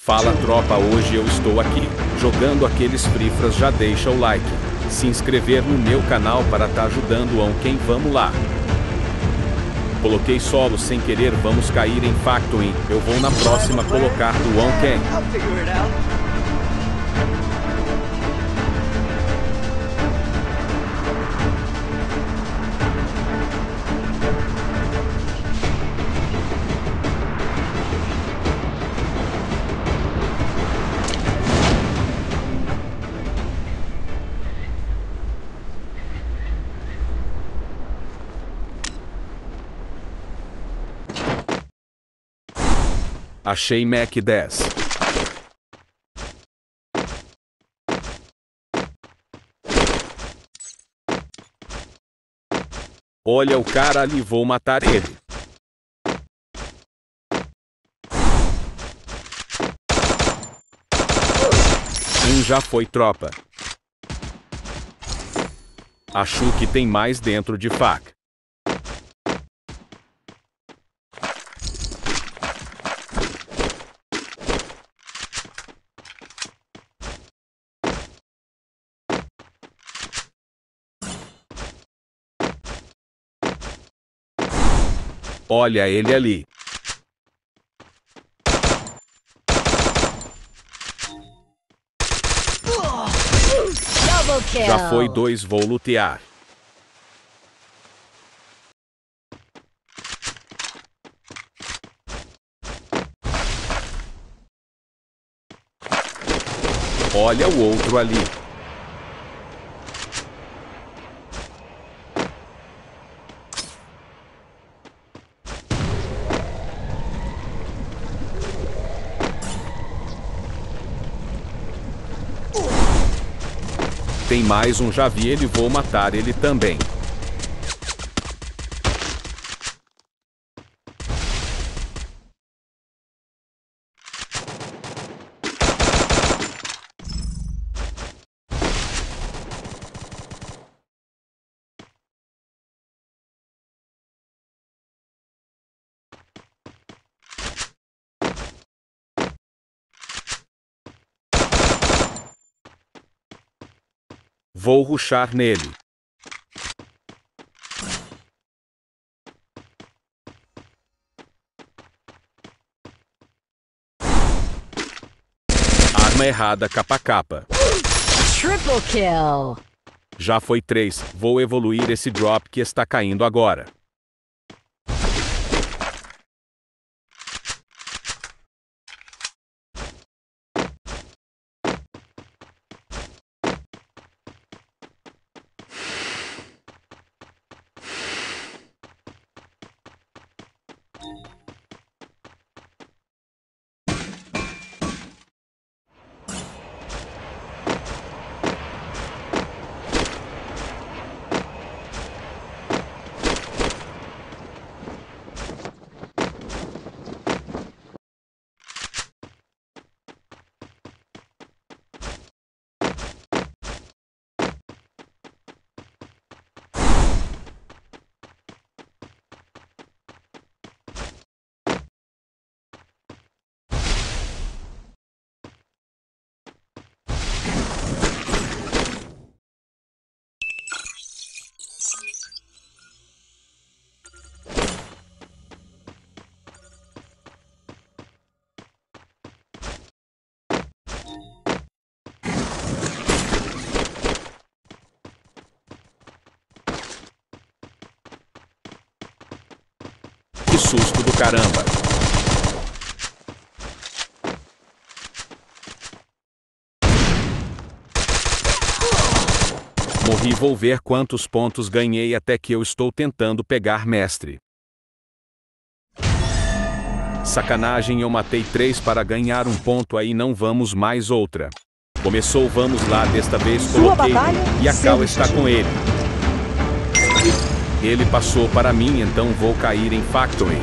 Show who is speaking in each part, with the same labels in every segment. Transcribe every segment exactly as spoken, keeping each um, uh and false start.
Speaker 1: Fala tropa, hoje eu estou aqui, jogando aqueles frifras. Já deixa o like, se inscrever no meu canal para tá ajudando on quem. Vamos lá. Coloquei solo sem querer, vamos cair em Factory. Eu vou na próxima colocar do on quem. Achei Mac dez. Olha o cara ali, vou matar ele. Um já foi, tropa. Acho que tem mais dentro de faca. Olha ele ali. Já foi dois, vou lutear. Olha o outro ali. Tem mais um, já vi ele, vou matar ele também. Vou rushar nele. Arma errada, capa capa.
Speaker 2: Triple kill.
Speaker 1: Já foi três, vou evoluir esse drop que está caindo agora. Que susto do caramba! Morri, vou ver quantos pontos ganhei até que eu estou tentando pegar mestre. Sacanagem, eu matei três para ganhar um ponto, aí não vamos mais outra. Começou, vamos lá, desta vez coloquei e a Cal está com ele. Ele passou para mim, então vou cair em Factory.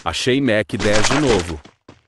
Speaker 1: Achei Mac dez de novo.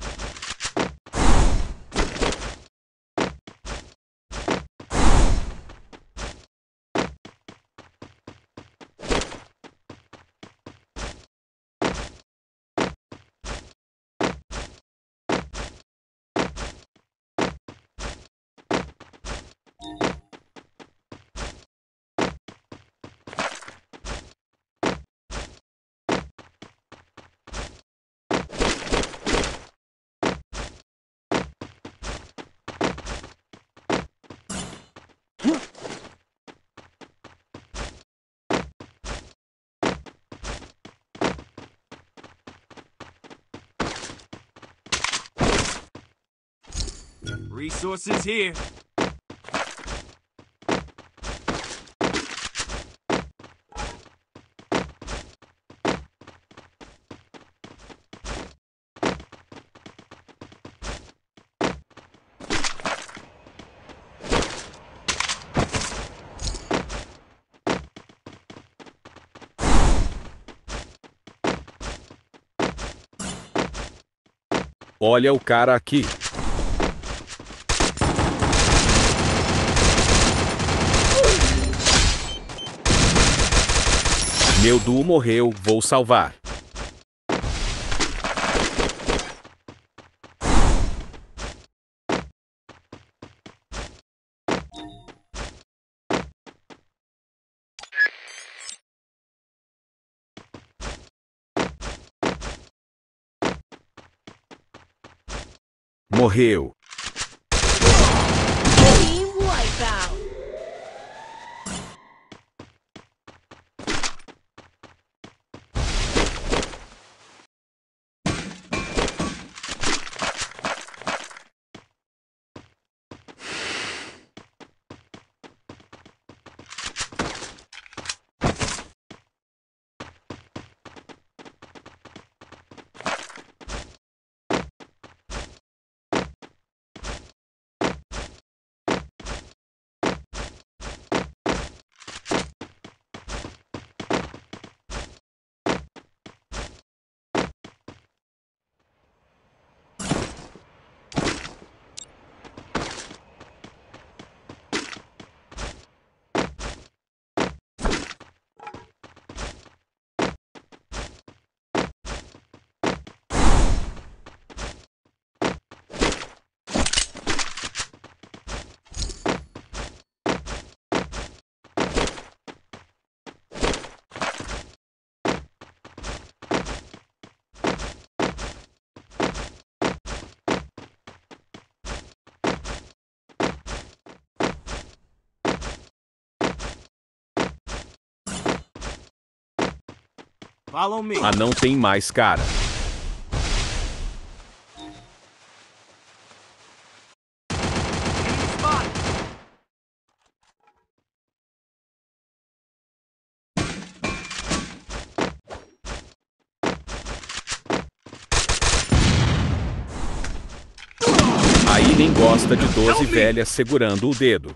Speaker 3: Resources here.
Speaker 1: Olha o cara aqui. Meu duo morreu, vou salvar. Morreu.
Speaker 2: Team wipeout.
Speaker 3: Follow me.
Speaker 1: Ah, não tem mais cara. Aí nem gosta de doze velhas segurando o dedo.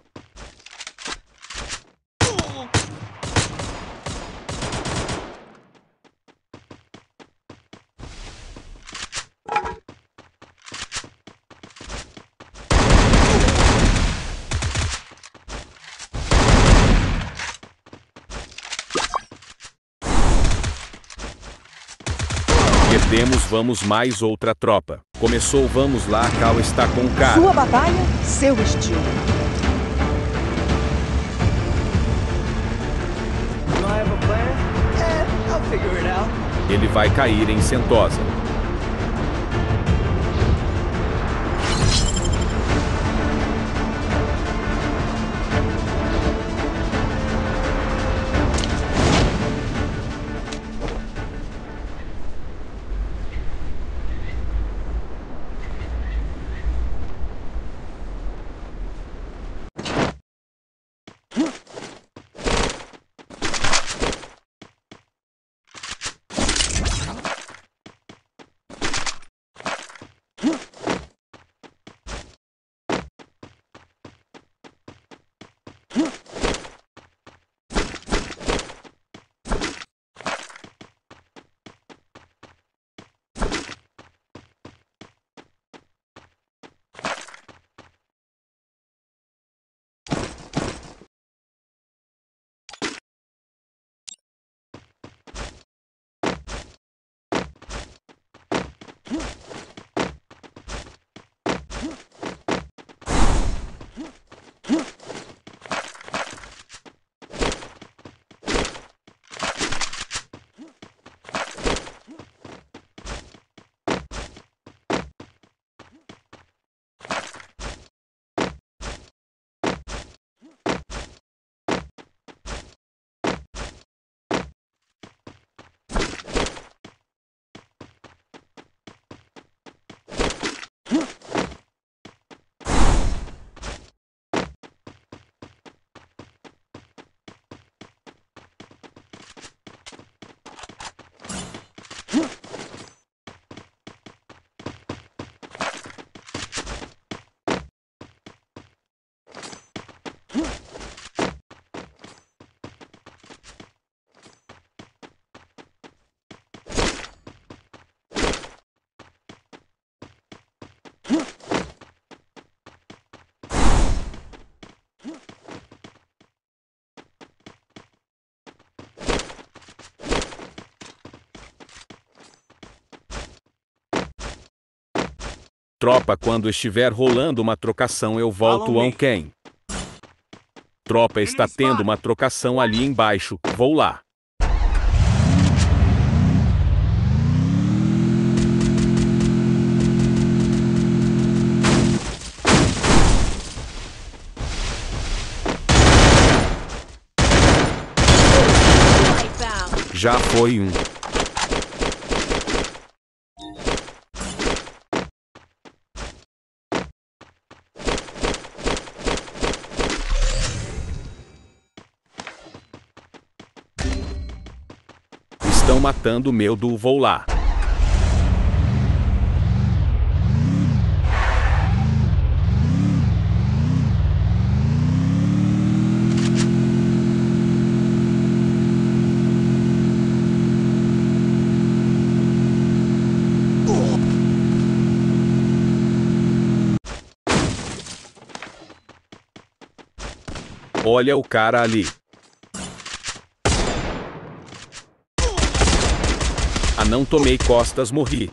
Speaker 1: Perdemos, vamos mais outra tropa. Começou, vamos lá, Cal está com o cara.
Speaker 4: Sua batalha, seu estilo.
Speaker 3: Do I have a plan? Eh, I'll figure it out.
Speaker 1: Ele vai cair em Sentosa. Tropa, quando estiver rolando uma trocação eu volto ao quem. Tropa, está tendo uma trocação ali embaixo, vou lá.
Speaker 2: Wipeout.
Speaker 1: Já foi um. Estão matando o meu do vou lá. Olha o cara ali. Ah, não tomei costas, morri.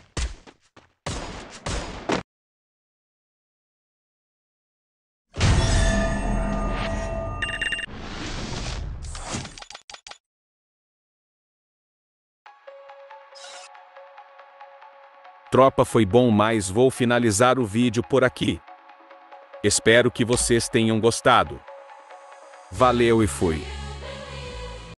Speaker 1: Tropa, foi bom, mas vou finalizar o vídeo por aqui. Espero que vocês tenham gostado. Valeu e fui.